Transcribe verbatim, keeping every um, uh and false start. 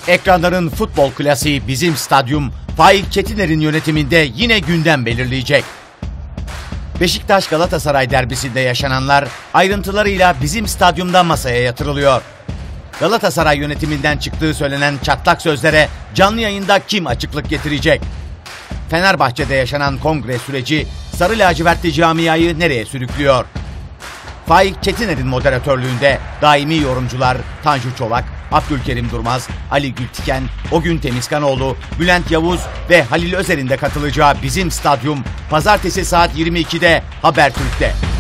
Ekranların futbol klasiği Bizim Stadyum, Faik Çetiner'in yönetiminde yine gündem belirleyecek. Beşiktaş-Galatasaray derbisinde yaşananlar ayrıntılarıyla Bizim Stadyum'da masaya yatırılıyor. Galatasaray yönetiminden çıktığı söylenen çatlak sözlere canlı yayında kim açıklık getirecek? Fenerbahçe'de yaşanan kongre süreci Sarı Lacivertli camiayı nereye sürüklüyor? Faik Çetiner'in moderatörlüğünde daimi yorumcular Tanju Çolak, Abdülkerim Durmaz, Ali Gültiken, Ogün Temizkanoğlu, Bülent Yavuz ve Halil Özer'in de katılacağı Bizim Stadyum pazartesi saat yirmi ikide Habertürk'te.